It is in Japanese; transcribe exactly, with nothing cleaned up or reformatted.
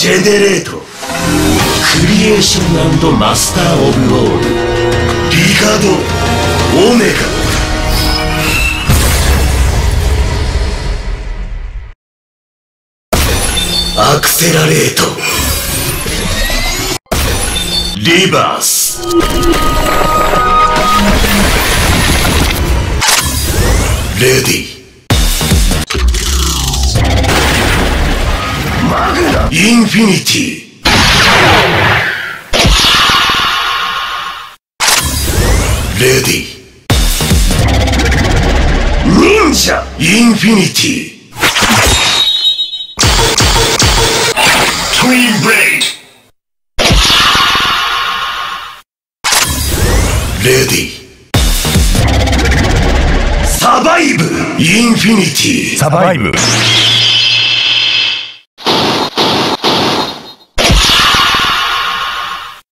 ジェネレート。クリエーション&マスター・オブ・オール。リガド・オメガ。アクセラレート。リバース。レディ。マグナ。インフィニティ。レディ。忍者。インフィニティ。トゥインブレイク。レディ。サバイブ。インフィニティ。 サバイブ。